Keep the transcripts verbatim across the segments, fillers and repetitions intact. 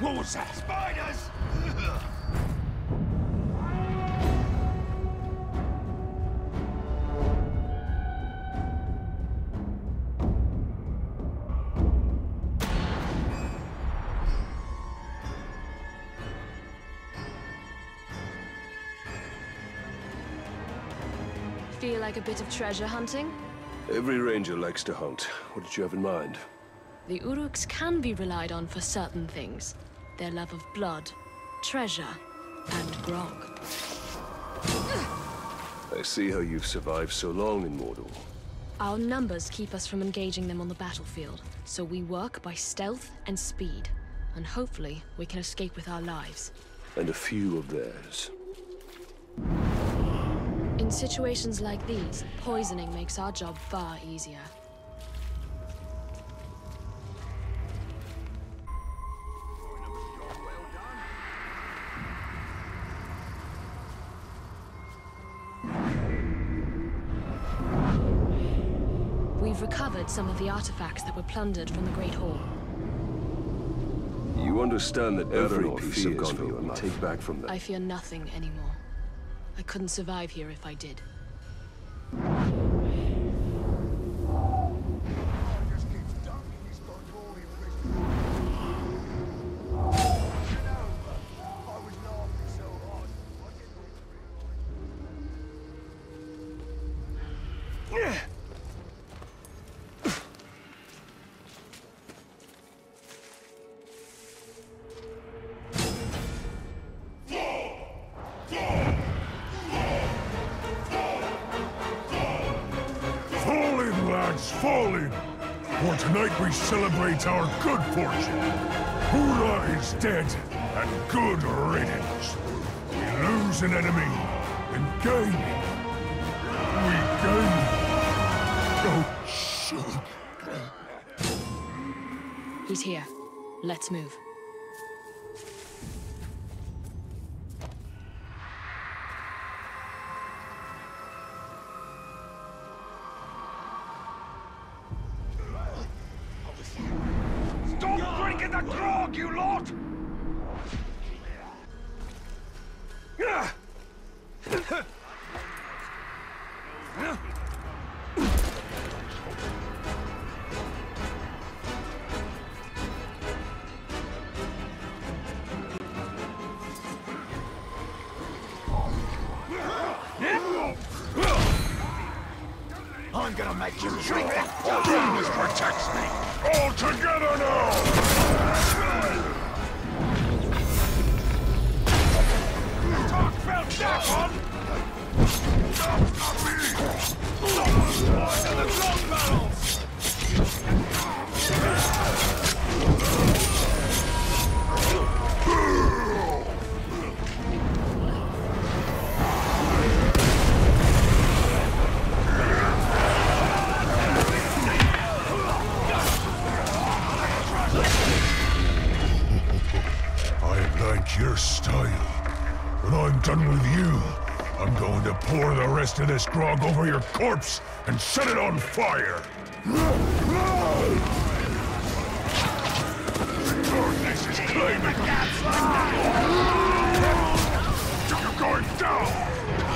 What was that? Spiders! Feel like a bit of treasure hunting? Every ranger likes to hunt. What did you have in mind? The Uruks can be relied on for certain things. Their love of blood, treasure, and grog. I see how you've survived so long in Mordor. Our numbers keep us from engaging them on the battlefield, so we work by stealth and speed. And hopefully, we can escape with our lives. And a few of theirs. In situations like these, poisoning makes our job far easier. We've recovered some of the artifacts that were plundered from the Great Hall. You understand that every Every piece piece of of Gondor Gondor we life. take back from them. I fear nothing anymore. I couldn't survive here if I did. Falling, lads, falling! For tonight we celebrate our good fortune. Hura is dead, and good riddance. We lose an enemy, and gain. We gain. Oh, shit. He's here. Let's move. Stop drinking the grog, you lot! I'm gonna make you drink that. Darkness protects me. All together now! Talk about that one! Stop me! To the gun barrels! Your style. When I'm done with you, I'm going to pour the rest of this grog over your corpse and set it on fire! Darkness is claiming! You're going down!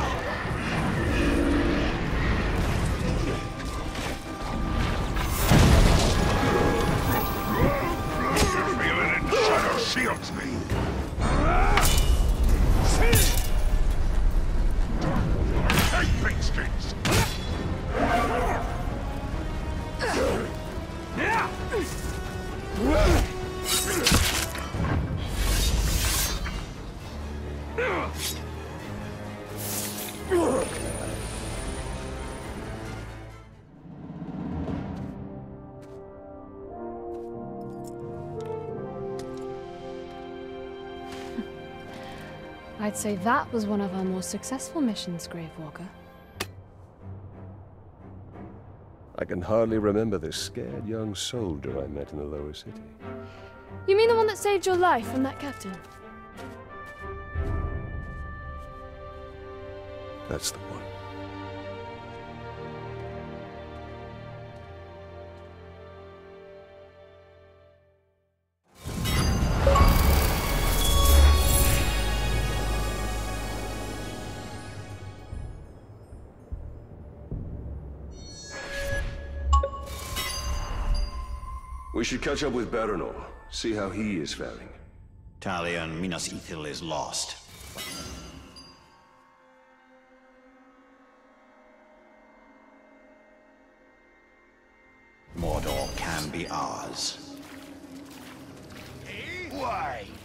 You're feeling it? Shadow shields me! Take pigskins! I'd say that was one of our more successful missions, Gravewalker. I can hardly remember the scared young soldier I met in the lower city. You mean the one that saved your life from that captain? That's the one. We should catch up with Baranor, see how he is faring. Talion Minas Ithil is lost. Mordor can be ours. Why?